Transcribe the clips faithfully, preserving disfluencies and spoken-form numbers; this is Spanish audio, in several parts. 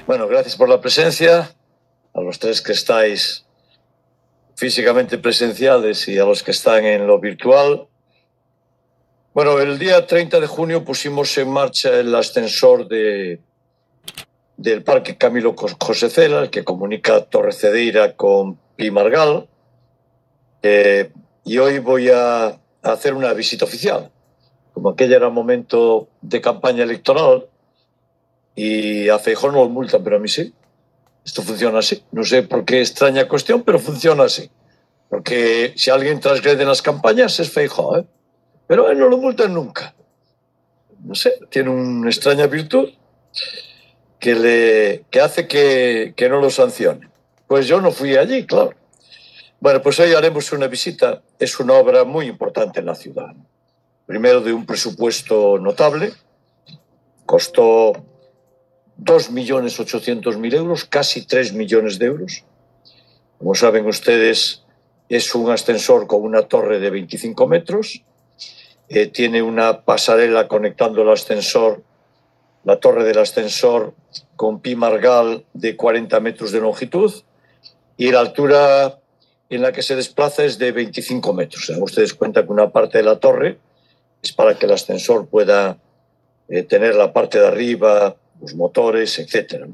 Bueno, gracias por la presencia, a los tres que estáis físicamente presenciales y a los que están en lo virtual. Bueno, el día treinta de junio pusimos en marcha el ascensor de, del Parque Camilo José Cela, el que comunica Torrecedeira con Pimargal, eh, y hoy voy a, a hacer una visita oficial. Como aquella era momento de campaña electoral y a Feijóo no lo multan, pero a mí sí. Esto funciona así. No sé por qué extraña cuestión, pero funciona así. Porque si alguien transgrede en las campañas es Feijóo, ¿eh? Pero a él no lo multan nunca. No sé, tiene una extraña virtud que, le, que hace que, que no lo sancione. Pues yo no fui allí, claro. Bueno, pues hoy haremos una visita. Es una obra muy importante en la ciudad. Primero, de un presupuesto notable. Costó dos millones ochocientos mil euros, casi tres millones de euros. Como saben ustedes, es un ascensor con una torre de veinticinco metros. Eh, tiene una pasarela conectando el ascensor, la torre del ascensor, con Pimargal de cuarenta metros de longitud, y la altura en la que se desplaza es de veinticinco metros. Se dan ustedes cuenta que una parte de la torre es para que el ascensor pueda eh, tener la parte de arriba, los motores, etcétera.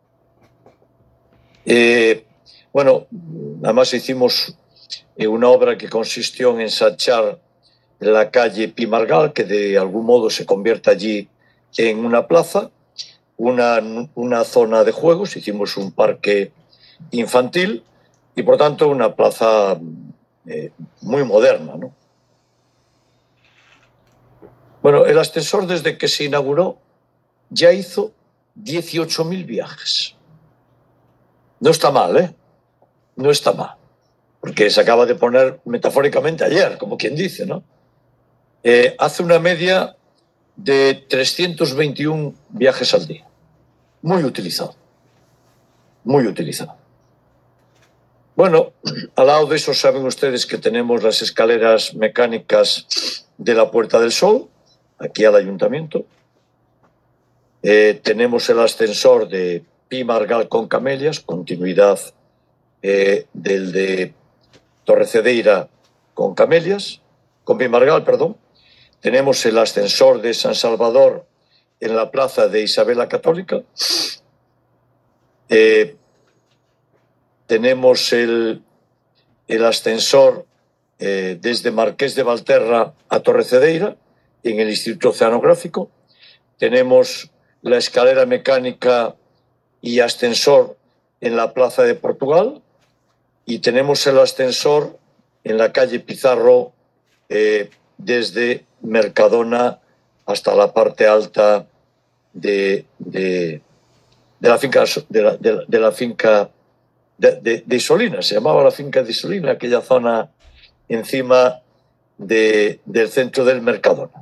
Eh, bueno, además hicimos eh, una obra que consistió en ensanchar la calle Pimargal, que de algún modo se convierte allí en una plaza, una, una zona de juegos. Hicimos un parque infantil y, por tanto, una plaza eh, muy moderna, ¿no? Bueno, el ascensor, desde que se inauguró, ya hizo dieciocho mil viajes. No está mal, ¿eh? No está mal. Porque se acaba de poner metafóricamente ayer, como quien dice, ¿no? Eh, hace una media de trescientos veintiún viajes al día. Muy utilizado. Muy utilizado. Bueno, al lado de eso saben ustedes que tenemos las escaleras mecánicas de la Puerta del Sol, aquí al ayuntamiento. Eh, tenemos el ascensor de Pimargal con Camelias, continuidad eh, del de Torrecedeira con Camelias, con Pimargal, perdón. Tenemos el ascensor de San Salvador en la plaza de Isabel la Católica. Eh, tenemos el, el ascensor eh, desde Marqués de Valterra a Torrecedeira en el Instituto Oceanográfico. Tenemos la escalera mecánica y ascensor en la Plaza de Portugal. Y tenemos el ascensor en la calle Pizarro eh, desde Mercadona hasta la parte alta de, de, de la finca de la, de, de la finca de, de, de Isolina. Se llamaba la finca de Isolina, aquella zona encima de, del centro del Mercadona.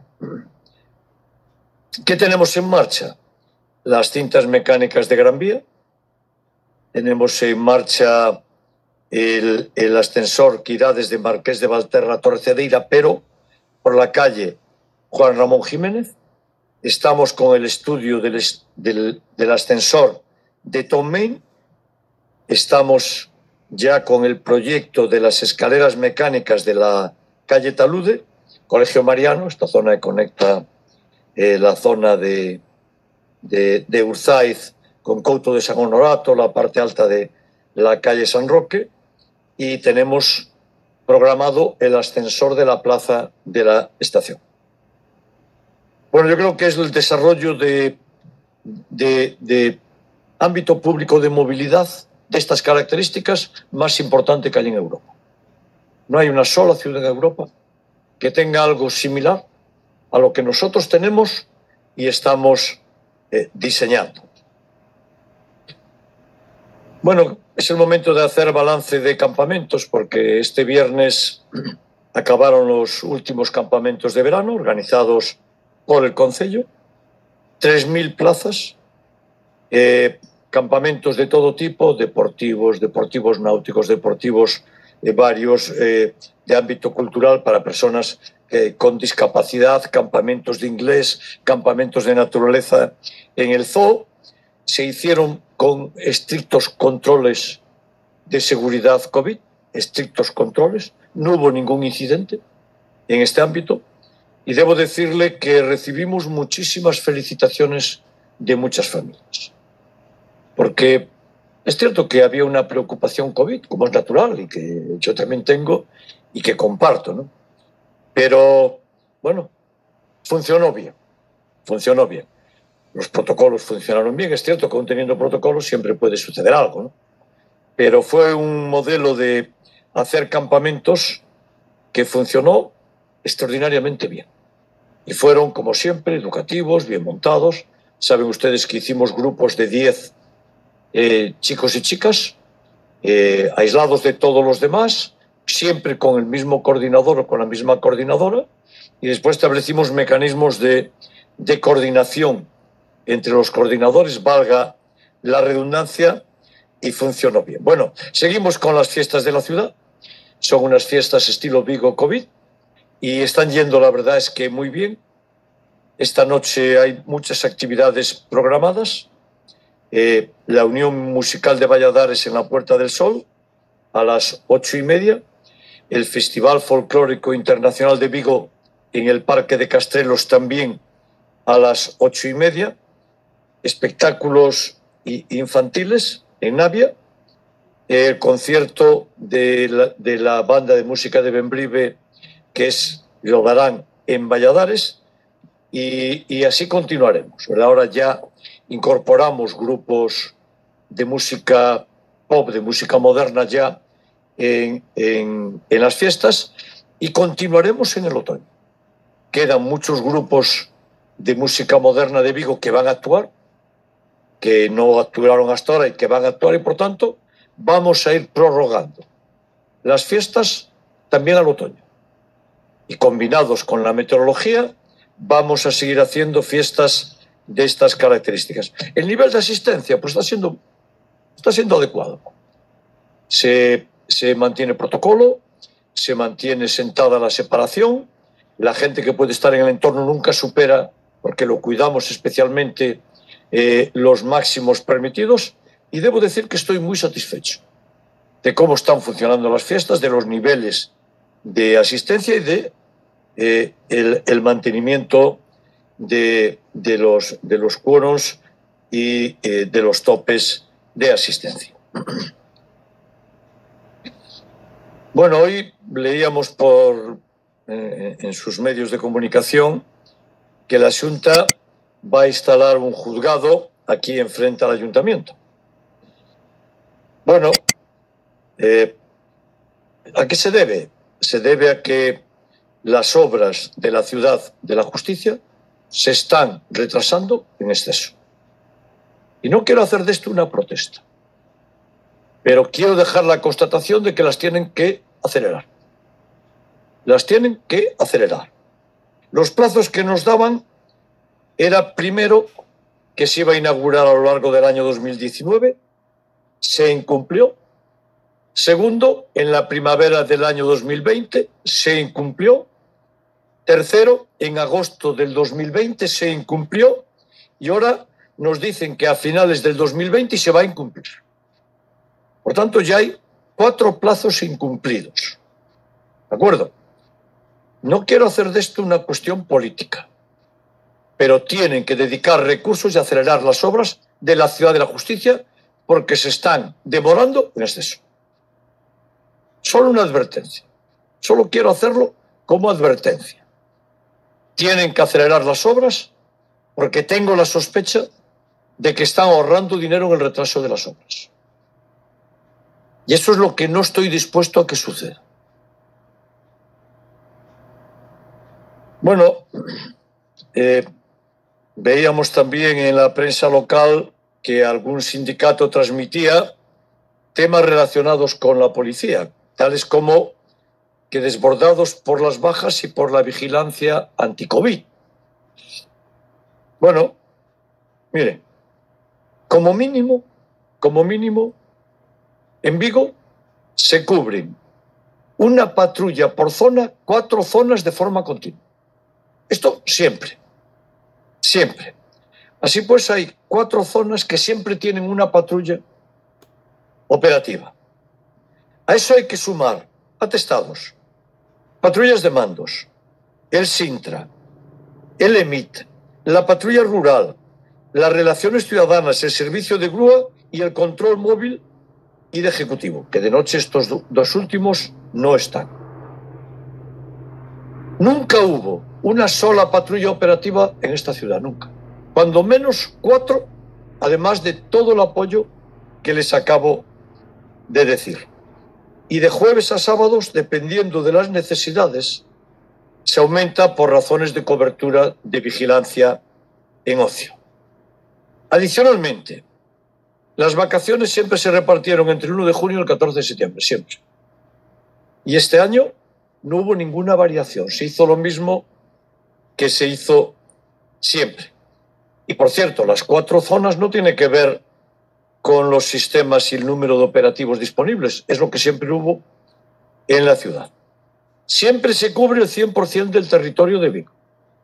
¿Qué tenemos en marcha? Las cintas mecánicas de Gran Vía. Tenemos en marcha el, el ascensor que irá desde Marqués de Valterra a Torrecedeira, pero por la calle Juan Ramón Jiménez. Estamos con el estudio del, del, del ascensor de Tom Main. Estamos ya con el proyecto de las escaleras mecánicas de la calle Talude, Colegio Mariano, esta zona que conecta eh, la zona de, de, de Urzaiz con Couto de San Honorato, la parte alta de la calle San Roque, y tenemos programado el ascensor de la plaza de la estación. Bueno, yo creo que es el desarrollo de, de, de ámbito público de movilidad de estas características más importante que hay en Europa. No hay una sola ciudad en Europa que tenga algo similar a lo que nosotros tenemos y estamos eh, diseñando. Bueno, es el momento de hacer balance de campamentos, porque este viernes acabaron los últimos campamentos de verano organizados por el Concello. tres mil plazas, eh, campamentos de todo tipo, deportivos, deportivos náuticos, deportivos eh, varios, eh, de ámbito cultural para personas eh, con discapacidad, campamentos de inglés, campamentos de naturaleza en el zoo. Se hicieron con estrictos controles de seguridad COVID, estrictos controles, no hubo ningún incidente en este ámbito, y debo decirle que recibimos muchísimas felicitaciones de muchas familias, porque es cierto que había una preocupación COVID, como es natural, y que yo también tengo y que comparto, ¿no? Pero, bueno, funcionó bien, funcionó bien. Los protocolos funcionaron bien. Es cierto que aún teniendo protocolos siempre puede suceder algo, ¿no? Pero fue un modelo de hacer campamentos que funcionó extraordinariamente bien. Y fueron, como siempre, educativos, bien montados. Saben ustedes que hicimos grupos de diez eh, chicos y chicas, eh, aislados de todos los demás, siempre con el mismo coordinador o con la misma coordinadora, y después establecimos mecanismos de, de coordinación entre los coordinadores, valga la redundancia, y funcionó bien. Bueno, seguimos con las fiestas de la ciudad. Son unas fiestas estilo Vigo COVID y están yendo, la verdad es que muy bien. Esta noche hay muchas actividades programadas. Eh, la Unión Musical de Valladares en la Puerta del Sol a las ocho y media. El Festival Folclórico Internacional de Vigo en el Parque de Castrelos también a las ocho y media. Espectáculos infantiles en Navia, el concierto de la, de la banda de música de Bembrive, que es, lo darán en Valladares, y, y así continuaremos. Ahora ya incorporamos grupos de música pop, de música moderna ya en, en, en las fiestas, y continuaremos en el otoño. Quedan muchos grupos de música moderna de Vigo que van a actuar, que no actuaron hasta ahora y que van a actuar, y por tanto vamos a ir prorrogando las fiestas también al otoño. Y combinados con la meteorología, vamos a seguir haciendo fiestas de estas características. El nivel de asistencia pues está siendo, está siendo adecuado. Se, se mantiene protocolo, se mantiene sentada la separación, la gente que puede estar en el entorno nunca supera, porque lo cuidamos especialmente, Eh, los máximos permitidos, y debo decir que estoy muy satisfecho de cómo están funcionando las fiestas, de los niveles de asistencia y de eh, el, el mantenimiento de, de los, de los quórums y eh, de los topes de asistencia. Bueno, hoy leíamos por, eh, en sus medios de comunicación que la Xunta va a instalar un juzgado aquí enfrente al ayuntamiento. Bueno, eh, ¿a qué se debe? Se debe a que las obras de la ciudad de la justicia se están retrasando en exceso. Y no quiero hacer de esto una protesta, pero quiero dejar la constatación de que las tienen que acelerar. Las tienen que acelerar. Los plazos que nos daban era, primero, que se iba a inaugurar a lo largo del año dos mil diecinueve, se incumplió. Segundo, en la primavera del año dos mil veinte se incumplió. Tercero, en agosto del dos mil veinte se incumplió, y ahora nos dicen que a finales del dos mil veinte se va a incumplir. Por tanto, ya hay cuatro plazos incumplidos. ¿De acuerdo? No quiero hacer de esto una cuestión política, pero tienen que dedicar recursos y acelerar las obras de la Ciudad de la Justicia porque se están demorando en exceso. Solo una advertencia. Solo quiero hacerlo como advertencia. Tienen que acelerar las obras porque tengo la sospecha de que están ahorrando dinero en el retraso de las obras. Y eso es lo que no estoy dispuesto a que suceda. Bueno, eh, veíamos también en la prensa local que algún sindicato transmitía temas relacionados con la policía, tales como que desbordados por las bajas y por la vigilancia anti-COVID. Bueno, miren, como mínimo, como mínimo, en Vigo se cubren una patrulla por zona, cuatro zonas de forma continua. Esto siempre, siempre. Así pues, hay cuatro zonas que siempre tienen una patrulla operativa. A eso hay que sumar atestados, patrullas de mandos, el Sintra, el EMIT, la patrulla rural, las relaciones ciudadanas, el servicio de grúa y el control móvil y de ejecutivo, que de noche estos dos últimos no están. Nunca hubo una sola patrulla operativa en esta ciudad, nunca. Cuando menos cuatro, además de todo el apoyo que les acabo de decir. Y de jueves a sábados, dependiendo de las necesidades, se aumenta por razones de cobertura de vigilancia en ocio. Adicionalmente, las vacaciones siempre se repartieron entre el uno de junio y el catorce de septiembre, siempre. Y este año no hubo ninguna variación, se hizo lo mismo que se hizo siempre. Y por cierto, las cuatro zonas no tienen que ver con los sistemas y el número de operativos disponibles, es lo que siempre hubo en la ciudad. Siempre se cubre el cien por cien del territorio de Vigo.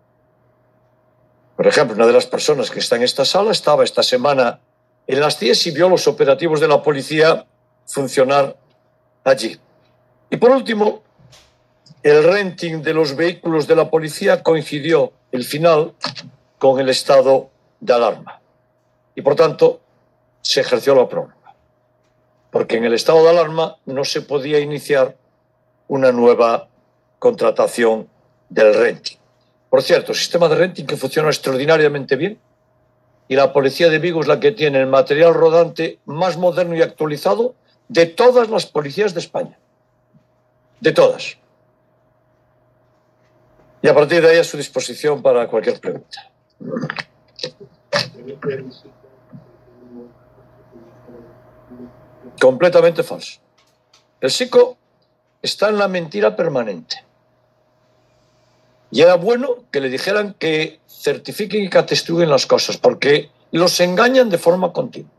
Por ejemplo, una de las personas que está en esta sala estaba esta semana en las C I E S y vio los operativos de la policía funcionar allí. Y por último, el renting de los vehículos de la policía coincidió el final con el estado de alarma. Y por tanto, se ejerció la prórroga. Porque en el estado de alarma no se podía iniciar una nueva contratación del renting. Por cierto, sistema de renting que funciona extraordinariamente bien, y la policía de Vigo es la que tiene el material rodante más moderno y actualizado de todas las policías de España. De todas. Y a partir de ahí a su disposición para cualquier pregunta. Completamente falso. El psico está en la mentira permanente. Y era bueno que le dijeran que certifiquen y que atestiguen las cosas, porque los engañan de forma continua.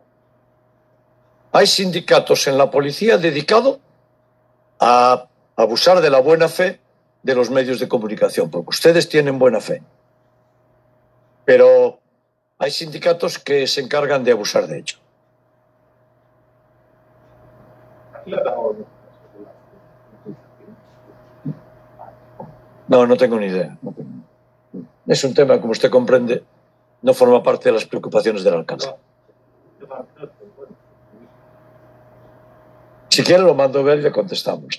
Hay sindicatos en la policía dedicados a abusar de la buena fe de los medios de comunicación, porque ustedes tienen buena fe. Pero hay sindicatos que se encargan de abusar de ello. No, no tengo ni idea. Es un tema, como usted comprende, no forma parte de las preocupaciones del alcalde. Si quiere lo mando a ver y le contestamos.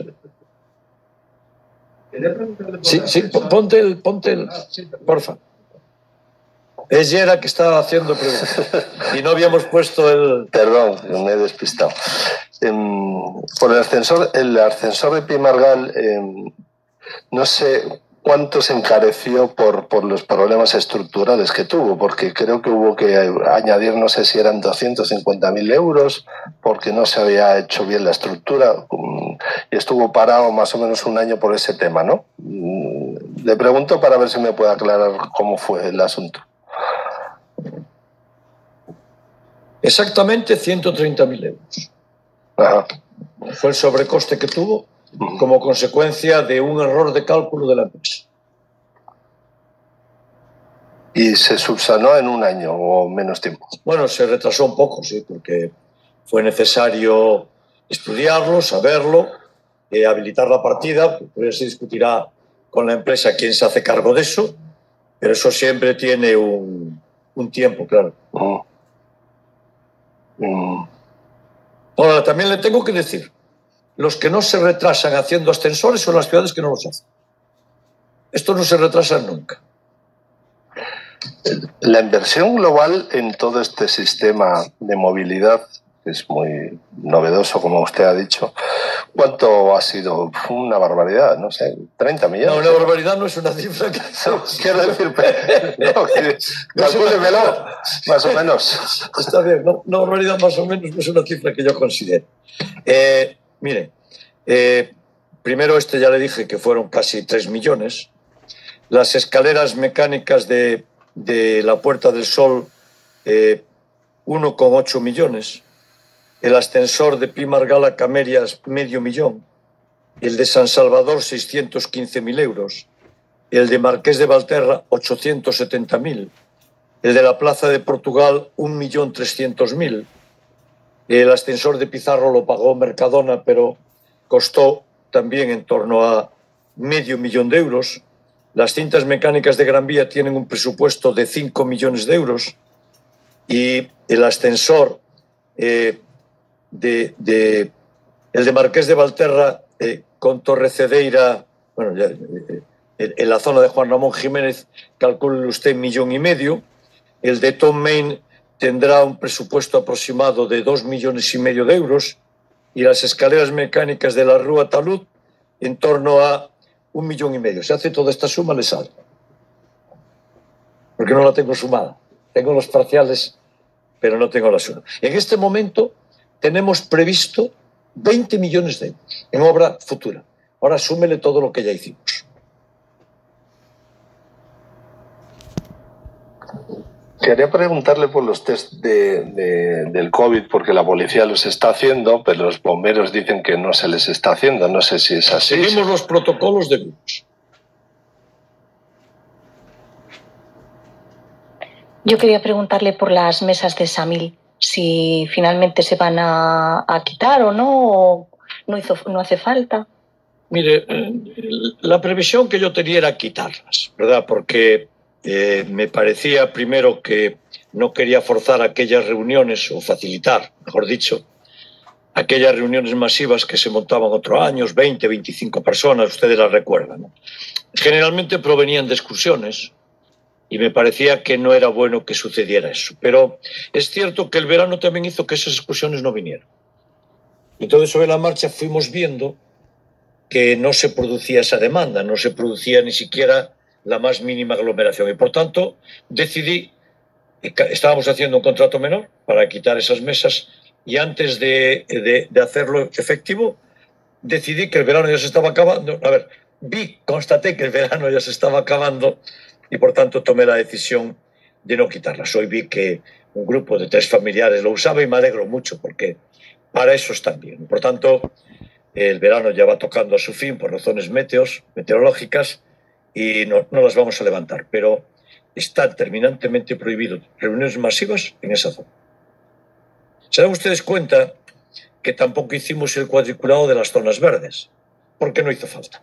Sí, sí, ponte el, ponte el, porfa. Es Yera que estaba haciendo preguntas y no habíamos puesto el... Perdón, me he despistado. Eh, por el ascensor, el ascensor de Pimargal, eh, no sé cuánto se encareció por, por los problemas estructurales que tuvo, porque creo que hubo que añadir, no sé si eran doscientos cincuenta mil euros, porque no se había hecho bien la estructura, y estuvo parado más o menos un año por ese tema, ¿no? Le pregunto para ver si me puede aclarar cómo fue el asunto. Exactamente ciento treinta mil euros. Ajá. Fue el sobrecoste que tuvo como consecuencia de un error de cálculo de la empresa. ¿Y se subsanó en un año o menos tiempo? Bueno, se retrasó un poco, sí, porque fue necesario estudiarlo, saberlo, eh, habilitar la partida, pues se discutirá con la empresa quién se hace cargo de eso, pero eso siempre tiene un, un tiempo, claro. Uh. Uh. Ahora, también le tengo que decir, los que no se retrasan haciendo ascensores son las ciudades que no los hacen. Esto no se retrasa nunca. La inversión global en todo este sistema de movilidad, que es muy novedoso, como usted ha dicho, ¿cuánto ha sido? Una barbaridad, no sé, treinta millones. No, una barbaridad no es una cifra que... No, quiero decir, no, calcúlemelo, más o menos. Está bien, no, una barbaridad más o menos no es una cifra que yo considero. Eh, mire, eh, primero este ya le dije que fueron casi tres millones. Las escaleras mecánicas de, de la Puerta del Sol, eh, uno coma ocho millones. El ascensor de Pimargal a Camerias, medio millón. El de San Salvador, seiscientos quince mil euros. El de Marqués de Valterra, ochocientos setenta mil. El de la Plaza de Portugal, un millón trescientos mil. El ascensor de Pizarro lo pagó Mercadona, pero costó también en torno a medio millón de euros. Las cintas mecánicas de Gran Vía tienen un presupuesto de cinco millones de euros. Y el ascensor, eh, de, de, el de Marqués de Valterra eh, con Torrecedeira, bueno, ya, eh, en la zona de Juan Ramón Jiménez, calcule usted millón y medio. El de Tom Main tendrá un presupuesto aproximado de dos millones y medio de euros. Y las escaleras mecánicas de la Rúa Talud en torno a un millón y medio. Se hace toda esta suma, le sale. Porque no la tengo sumada. Tengo los parciales, pero no tengo la suma. En este momento tenemos previsto veinte millones de euros en obra futura. Ahora súmele todo lo que ya hicimos. Quería preguntarle por los test de, de, del COVID, porque la policía los está haciendo, pero los bomberos dicen que no se les está haciendo. No sé si es así. Seguimos los protocolos de grupos. Yo quería preguntarle por las mesas de Samil, si finalmente se van a, a quitar o no, o no, hizo, no hace falta. Mire, la previsión que yo tenía era quitarlas, ¿verdad? Porque eh, me parecía primero que no quería forzar aquellas reuniones, o facilitar, mejor dicho, aquellas reuniones masivas que se montaban otros años, veinte, veinticinco personas, ustedes las recuerdan, ¿no? Generalmente provenían de excursiones y me parecía que no era bueno que sucediera eso. Pero es cierto que el verano también hizo que esas excursiones no vinieran. Entonces, sobre la marcha fuimos viendo que no se producía esa demanda, no se producía ni siquiera la más mínima aglomeración. Y por tanto, decidí, estábamos haciendo un contrato menor para quitar esas mesas, y antes de, de, de hacerlo efectivo, decidí que el verano ya se estaba acabando. A ver, vi, constaté que el verano ya se estaba acabando y por tanto tomé la decisión de no quitarlas. Hoy vi que un grupo de tres familiares lo usaba y me alegro mucho porque para eso están bien. Por tanto, el verano ya va tocando a su fin por razones meteos, meteorológicas, y no, no las vamos a levantar, pero está terminantemente prohibido reuniones masivas en esa zona. ¿Se dan ustedes cuenta que tampoco hicimos el cuadriculado de las zonas verdes? Porque no hizo falta.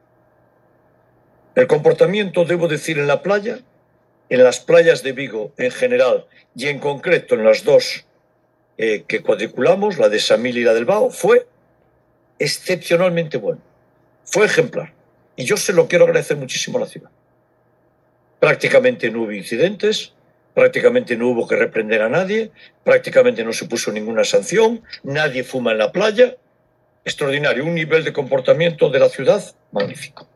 El comportamiento, debo decir, en la playa, en las playas de Vigo en general y en concreto en las dos eh, que cuadriculamos, la de Samil y la del Bao, fue excepcionalmente bueno. Fue ejemplar. Y yo se lo quiero agradecer muchísimo a la ciudad. Prácticamente no hubo incidentes, prácticamente no hubo que reprender a nadie, prácticamente no se puso ninguna sanción, nadie fuma en la playa. Extraordinario, un nivel de comportamiento de la ciudad magnífico.